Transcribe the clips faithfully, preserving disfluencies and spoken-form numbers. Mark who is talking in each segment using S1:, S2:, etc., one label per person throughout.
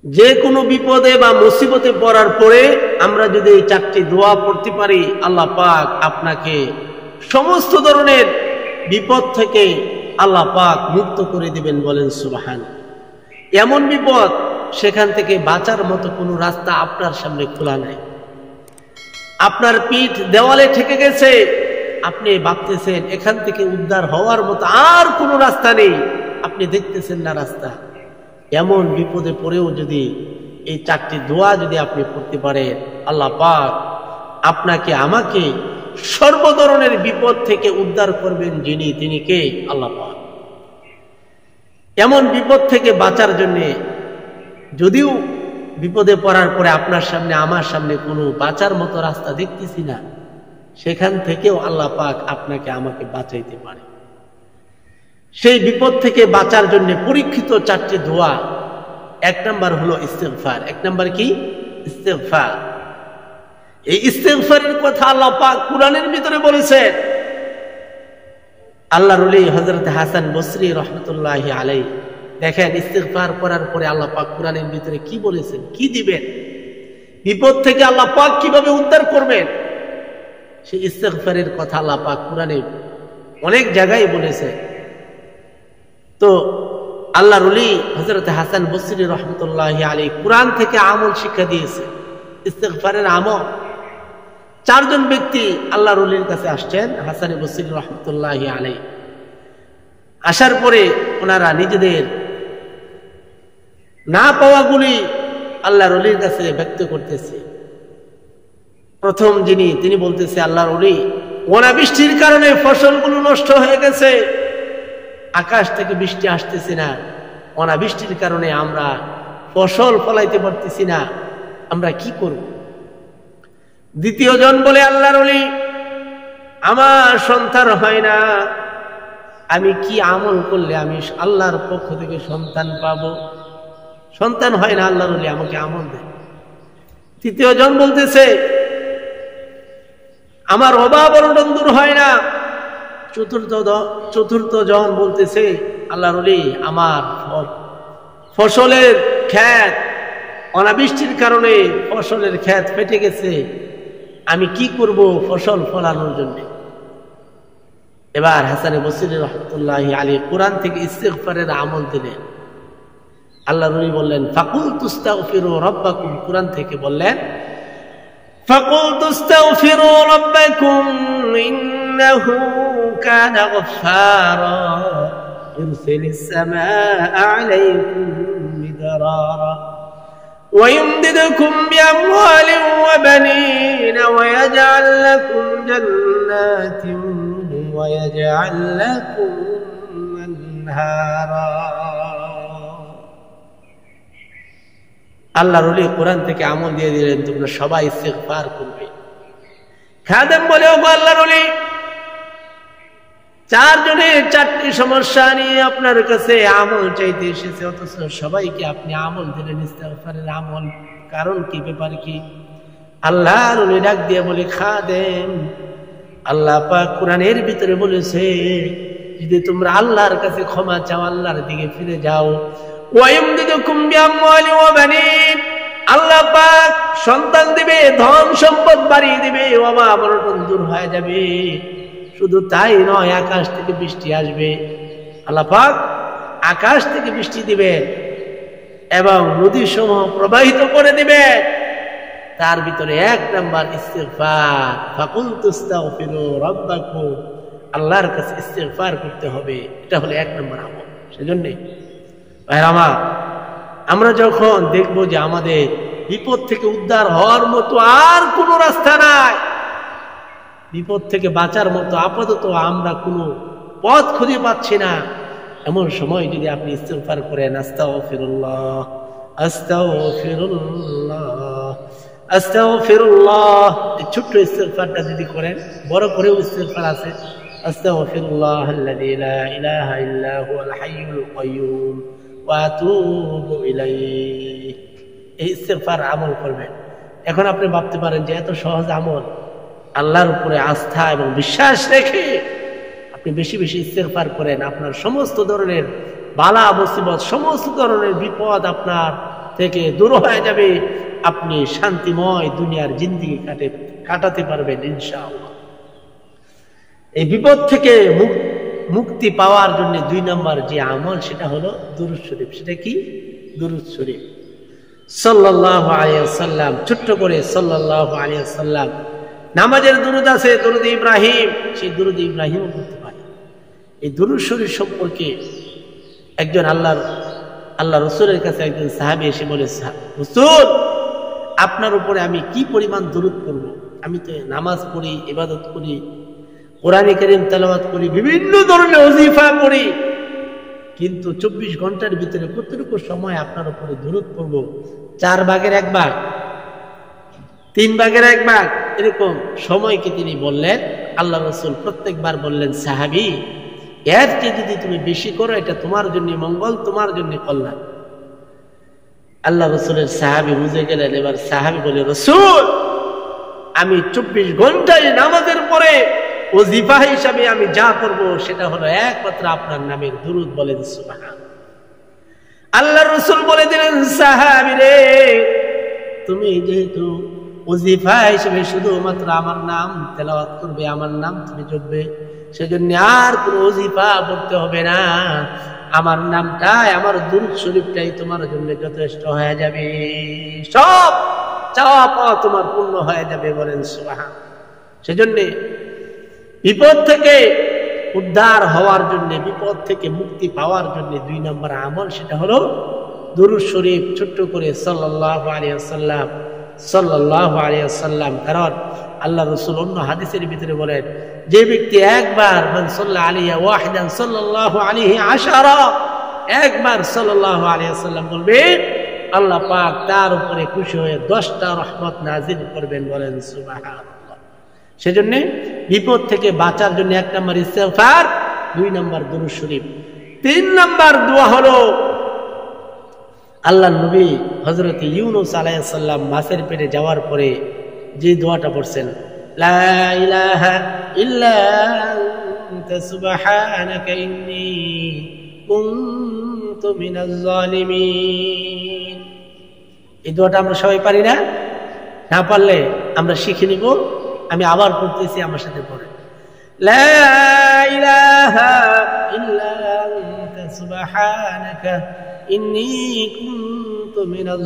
S1: যে কোনো বিপদে বা মুসিবতে পড়ার পরে আমরা যদি এই চারটি দোয়া পড়তে পারি, আল্লাহ পাক আপনাকে সমস্ত ধরনের বিপদ থেকে আল্লাহ পাক মুক্ত করে দিবেন। বলেন সুবহান। এমন বিপদ সেখান থেকে বাঁচার মতো কোনো রাস্তা আপনার সামনে খোলা নাই। আপনার পিঠ দেওয়ালে ঠেকে গেছে, আপনি ভাবতেছেন এখান থেকে উদ্ধার হওয়ার মতো আর কোনো রাস্তা নেই, আপনি দেখতেছেন না রাস্তা। এমন বিপদে পড়েও যদি এই চারটি দোয়া যদি আপনি পড়তে পারেন, আল্লাহ পাক আপনাকে আমাকে সর্ব ধরনের বিপদ থেকে উদ্ধার করবেন। যিনি তিনি কে? আল্লাহ পাক। এমন বিপদ থেকে বাঁচার জন্য যদিও বিপদে পড়ার পরে আপনার সামনে আমার সামনে কোনো বাঁচার মতো রাস্তা দেখতেছি না, সেখান থেকেও আল্লাহ পাক আপনাকে আমাকে বাঁচাইতে পারে। সেই বিপদ থেকে বাঁচার জন্য পরীক্ষিত চারটি দোয়া। এক নাম্বার হলো ইস্তেগফার। এক নাম্বার কি? ইস্তেগফার। এই ইস্তেগফারের কথা আল্লাহ পাক কুরআনের ভিতরে বলেছেন। আল্লাহর ওলি হযরত হাসান বসরি রাহমাতুল্লাহি আলাইহি, দেখেন ইস্তেগফার করার পরে আল্লাহ পাক কুরআনের ভিতরে কি বলেছেন, কি দিবেন, বিপদ থেকে আল্লাহ পাক কিভাবে উদ্ধার করবেন, সেই ইস্তেগফারের কথা আল্লাহ পাক কুরআনে অনেক জায়গায় বলেছে। তো আল্লাহর ওলি হযরত হাসান বসরি রাহমাতুল্লাহি আলাইহি কুরআন থেকে আমল শিক্ষা দিয়েছে, ইস্তেগফারের আমল। চারজন ব্যক্তি আল্লাহর ওলির কাছে আসছেন, হাসান বসরি রাহমাতুল্লাহি আলাইহি। আসার পরে ওনারা নিজেদের না পাওয়াগুলি আল্লাহর ওলির কাছে ব্যক্ত করতেছে। প্রথম যিনি, তিনি বলতেছে, আল্লাহর ওলি, অনাবৃষ্টির কারণে ফসলগুলো নষ্ট হয়ে গেছে, আকাশ থেকে বৃষ্টি আসতেছে না, অনাবৃষ্টির কারণে আমরা ফসল ফলাইতে পারতেছি না, আমরা কি করব? দ্বিতীয় জন বলে, আল্লাহর ওলি, আমার সন্তান হয় না, আমি কি আমল করলে আমি আল্লাহর পক্ষ থেকে সন্তান পাবো? সন্তান হয় না, আল্লাহর ওলি আমাকে আমল দেন। তৃতীয় জন বলতেছে, আমার অভাব অনটন দূর হয় না। চতুর্থ চতুর্থ জন বলতেছে, আল্লাহর ওলি, আমার ফসলের ক্ষেত অনাবৃষ্টির কারণে ফসলের ক্ষেত ফেটে গেছে, আমি কি করব ফসল ফলানোর জন্য? এবার হাসান বসরি রাহমাতুল্লাহি আলাইহি কুরআন থেকে ইস্তেগফারের আমল দিলেন। আল্লাহর ওলি বললেন, ফাকুল তুস্তাগফিরু রাব্বাকুম, কুরআন থেকে বললেন, ফাকুল তুস্তাগফিরু রাব্বাকুম ইন্নাহু কানা গফফারা ইরসিলিস সামাআ আলাইকুম মিদরারা ويمددكم بأموال وبنين ويجعل لكم جنات ويجعل لكم أنهارا। আল্লাহর ওলি কোরআন থেকে আমল দিয়ে দিলেন, তোমরা সবাই ইস্তেগফার করবে। খাদেম বলে, ও আল্লাহর ওলি, চারজনের চারটি সমস্যা নিয়ে আপনার কাছে আমল চাইতে এসেছে, অথচ সবাইকে আপনি আমল দিলেন ইস্তেগফারের আমল, কারণ কি, ব্যাপার কি? আল্লাহর ওলি ডাক দিয়ে বলে, খাদেম, আল্লাহ পাক কুরআনের ভিতরে বলেছে, যদি তোমরা আল্লাহর কাছে ক্ষমা চাও, আল্লাহর দিকে ফিরে যাও, ওয়ায়ুমদিদুকুম বিআমওয়ালি ওয়া বানিন, আল্লাহ পাক সন্তান দিবে, ধন সম্পদ বাড়িয়ে দিবে, অভাব অনটন দূর হয়ে যাবে। শুধু তাই নয়, আকাশ থেকে বৃষ্টি আসবে, আল্লাহ পাক আকাশ থেকে বৃষ্টি দিবে এবং নদী সমূহ প্রবাহিত করে দিবে। তার ভিতরে এক নাম্বার ইস্তেগফার, ফাকুল তুস্তাগফিরু রাব্বাকুম, আল্লাহর কাছে ইস্তেগফার করতে হবে, এটা হলো এক নম্বর আমল। সেজন্য ভাই আমার, আমরা যখন দেখব যে আমাদের বিপদ থেকে উদ্ধার হওয়ার মতো আর কোনো রাস্তা নাই, বিপদ থেকে বাঁচার মতো আপাতত আমরা কোনো পথ খুঁজে পাচ্ছি না, এমন সময় যদি আপনি ইস্তেগফার করেন, আস্তাগফিরুল্লাহ আস্তাগফিরুল্লাহ আস্তাগফিরুল্লাহ, এই ছোট্ট ইস্তেগফারটা যদি করেন, বড় করেও ইস্তেগফার আছে, আস্তাগফিরুল্লাহাল্লাযী লা ইলাহা ইল্লা হুয়াল হাইয়ুল কাইয়্যুম ওয়া আতুবু ইলাইহি, এই ইস্তেগফার আমল করবেন। এখন আপনি ভাবতে পারেন যে এত সহজ আমল, আল্লাহর উপরে আস্থা এবং বিশ্বাস রেখে আপনি বেশি বেশি ইস্তেগফার করেন, আপনার সমস্ত ধরনের বালা মুসিবত, সমস্ত ধরনের বিপদ আপনার থেকে দূর হয়ে যাবে, আপনি শান্তিময় দুনিয়ার জিন্দেগি কাটে কাটাতে পারবেন ইনশাআল্লাহ। এই বিপদ থেকে মুক্তি পাওয়ার জন্য দুই নম্বর যে আমল সেটা হলো দুরূদ শরীফ। সেটা কি? দুরূদ শরীফ সাল্লাল্লাহু আলাইহি ওয়াসাল্লাম। ছোট্ট করে সাল্লাল্লাহু আলাইহি ওয়াসাল্লাম। নামাজের দুরূদ আছে, দুরূদ ইব্রাহিম, সেই দুরূদ ইব্রাহিমও করতে পারে। এই দুরূদ শরীফ সম্পর্কে একজন আল্লাহর আল্লাহ রসুলের কাছে একজন সাহাবী এসে বলে, রাসূল, আপনার উপরে আমি কি পরিমাণ দুরূদ করব? আমি তো নামাজ পড়ি, ইবাদত করি, কোরআনে কারীম তেলাওয়াত করি, বিভিন্ন ধরনের ওজিফা করি, কিন্তু চব্বিশ ঘন্টার ভিতরে কতটুকু সময় আপনার উপরে দুরূদ পড়ব? চার ভাগের এক ভাগ, তিন ভাগের এক ভাগ, এরকম সময়কে তিনি বললেন। আল্লাহ রসুল প্রত্যেকবার বললেন, সাহাবী, এর চেয়ে যদি তুমি বেশি করো এটা তোমার জন্য মঙ্গল, তোমার জন্য কল্যাণ। আল্লাহ রসুলের সাহাবী বুঝে গেলেন। এবার সাহাবী বলে, রসুল, আমি চব্বিশ ঘন্টায় নামাজের পরে ওজিফা হিসাবে আমি যা করব সেটা হলো একমাত্র আপনার নামের দুরূদ। বলেন সুবহানাল্লাহ। আল্লাহ রসুল বলে দিলেন, সাহাবী রে, তুমি যেহেতু ওজিফা হিসেবে শুধুমাত্র আমার নাম তেলাওয়াত করবে, আমার নাম তুমি জপবে, সেজন্য আর কোনো ওজিফা পড়তে হবে না। আমার নামটাই, আমার দুরূদ শরীফটাই তোমার জন্য যথেষ্ট হয়ে যাবে, সব চাওয়া পাওয়া তোমার পূর্ণ হয়ে যাবে। বলেন সুবহানাল্লাহ। সেজন্য বিপদ থেকে উদ্ধার হওয়ার জন্য, বিপদ থেকে মুক্তি পাওয়ার জন্য দুই নম্বর আমল সেটা হলো দুরূদ শরীফ। ছোট্ট করে সাল্লাল্লাহু আলাইহি ওয়াসাল্লাম, সাল্লাল্লাহু আলাইহি ওয়াসাল্লাম। কারণ আল্লাহ রাসূল অন্য হাদিসের ভিতরে বলেন, যে ব্যক্তি একবার মান সাল্লা আলাইহি ওয়াহিদান সাল্লাল্লাহু আলাইহি আশারা, একবার সাল্লাল্লাহু আলাইহি ওয়াসাল্লাম বলবে, আল্লাহ পাক তার উপরে খুশি হয়ে দশটা রহমত নাজিল করবেন। বলেন সুবহানাল্লাহ। সেজন্য বিপদ থেকে বাঁচার জন্য এক নম্বর ইস্তেগফার, দুই নম্বর দুরূদ শরীফ। তিন নম্বর দোয়া হলো আল্লাহর নবী হযরত ইউনূস আলাইহিস সালাম মাছের পেটে যাওয়ার পরে যে দোয়াটা পড়ছেন, লা ইলাহা ইল্লা আনতা সুবহানাকা ইন্নী কুনতু মিনাজ জালিমিন। এই দোয়াটা আমরা সবাই পারি না? না পারলে আমরা শিখে নিব। আমি আবার পড়তেছি, আমার সাথে পড়ে, লা ইলাহা ইল্লা আনতা সুবহানাকা ইন্নী কুনতু মিনাজ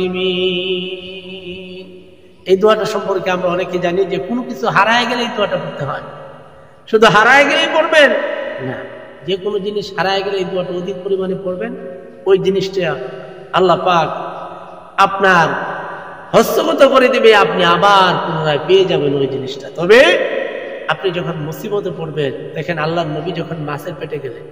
S1: জালিমিন। এই দোয়াটা সম্পর্কে আমরা অনেকে জানি যে কোনো কিছু হারায় গেলে এই দোয়াটা পড়তে হয়। শুধু হারায় গেলেই পড়বেন না, যে কোনো জিনিস হারায় গেলে এই দোয়াটা অধিক পরিমাণে পড়বেন। ওই জিনিসটা আল্লাহ পাক আপনার হস্তগত করে দিবে, আপনি আবার পুনরায় পেয়ে যাবেন ওই জিনিসটা। তবে আপনি যখন মুসিবতে পড়বেন, দেখেন আল্লাহর নবী যখন মাছের পেটে গেলেন,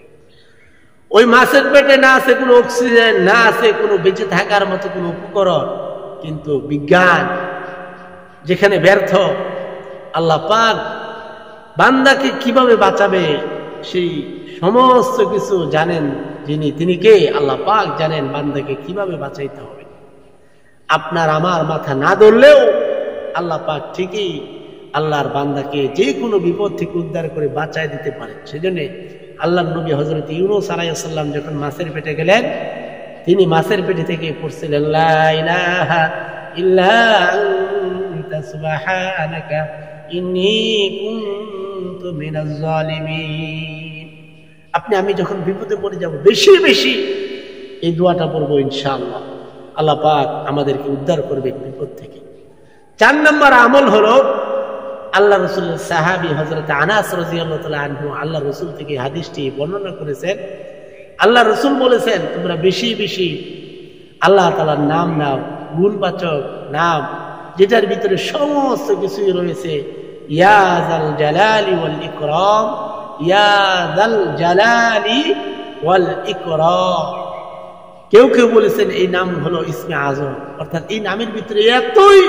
S1: ওই মাছের পেটে না আছে কোনো অক্সিজেন, না আছে কোনো বেঁচে থাকার মতো কোনো উপকরণ, কিন্তু বিজ্ঞান যেখানে ব্যর্থ, আল্লাহ পাক বান্দাকে কিভাবে বাঁচাবে সেই সমস্ত কিছু জানেন যিনি, তিনি কে? আল্লাহ পাক জানেন বান্দাকে কিভাবে বাঁচাইতে হবে। আপনার আমার মাথা না ধরলেও আল্লাহ পাক ঠিকই আল্লাহর বান্দাকে যে কোনো বিপদ থেকে উদ্ধার করে বাঁচায় দিতে পারেন। সেজন্য আল্লাহর নবী হযরত ইউনূস আলাইহিস সালাম যখন মাছের পেটে গেলেন, তিনি মাছের পেটে থেকে পড়ছিলেন, লা ইলাহা ইল্লা আনতা সুবহানাকা ইন্নী কুনতু মিনাজ জালিমিন। আপনি আমি যখন বিপদে পড়ে যাব, বেশি বেশি এই দোয়াটা পড়বো, ইনশাআল্লাহ আল্লাহ পাক আমাদেরকে উদ্ধার করবে বিপদ থেকে। চার নম্বর আমল হলো আল্লাহ রসুলের সাহাবী হযরত আনাস রাদিয়াল্লাহু তাআলা আনহু আল্লাহ রসুল থেকে হাদিসটি বর্ণনা করেছেন। আল্লাহ রসুল বলেছেন, তোমরা বেশি বেশি আল্লাহ তাআলার নাম নাও, গুণবাচক নাম, যেটার ভিতরে সমস্ত কিছুই রয়েছে। ইয়া যাল জালালি ওয়াল ইকরাম, ইয়া যাল জালালি ওয়াল ইকরাম। কেউ কেউ বলেছেন এই নাম হলো ইসমে আজম, অর্থাৎ এই নামের ভিতরে এতই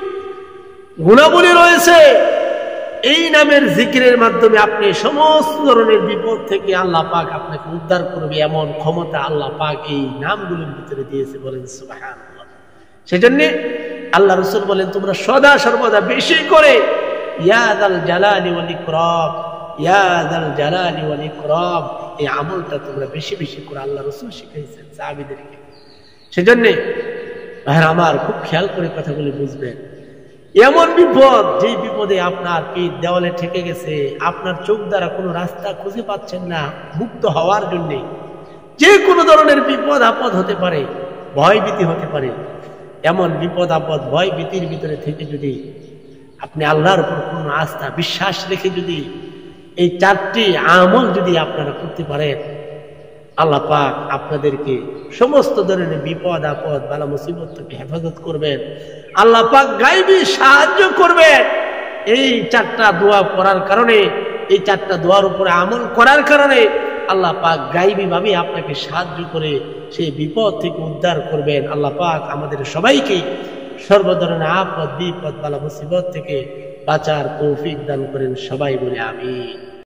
S1: গুণাবলী রয়েছে, এই নামের জিকিরের মাধ্যমে আপনি সমস্ত ধরনের বিপদ থেকে আল্লাহ পাক আপনাকে উদ্ধার করবে, এমন ক্ষমতা আল্লাহ পাক এই নামগুলোর ভিতরে দিয়েছে। বলেন সুবহানাল্লাহ। সেজন্য আল্লাহ রাসূল বলেন, তোমরা সদা সর্বদা বেশি করে ইয়া যাল জালালি ওয়াল ইকরাম, ইয়া যাল জালালি ওয়াল ইকরাম, এই আমলটা তোমরা বেশি বেশি করে আল্লাহ রাসূল শিখাইছেন সাহাবীদেরকে। সেজন্য ভাইরা আমার খুব খেয়াল করে কথাগুলি বুঝবেন। এমন বিপদ, যেই বিপদে আপনার পিঠ দেওয়ালে ঠেকে গেছে, আপনার চোখ দ্বারা কোনো রাস্তা খুঁজে পাচ্ছেন না মুক্ত হওয়ার জন্যে, যে কোনো ধরনের বিপদ আপদ হতে পারে, ভয় ভীতি হতে পারে। এমন বিপদ আপদ ভয় ভীতির ভিতরে থেকে যদি আপনি আল্লাহর উপর পূর্ণ আস্থা বিশ্বাস রেখে যদি এই চারটি আমল যদি আপনারা করতে পারেন, আল্লাহ পাক আপনাদেরকে সমস্ত ধরনের বিপদ আপদ বালা মুসিবত থেকে হেফাজত করবেন। আল্লাহ পাক গায়বী সাহায্য করবেন। এই চারটা দোয়া পড়ার কারণে, এই চারটা দোয়ার উপরে আমল করার কারণে আল্লাহ পাক গায়বী ভাবে আপনাকে সাহায্য করে সেই বিপদ থেকে উদ্ধার করবেন। আল্লাহ পাক আমাদের সবাইকে সর্ব ধরনের আপদ বিপদ বালা মুসিবত থেকে বাঁচার তৌফিক দান করেন। সবাই বলে আমিন।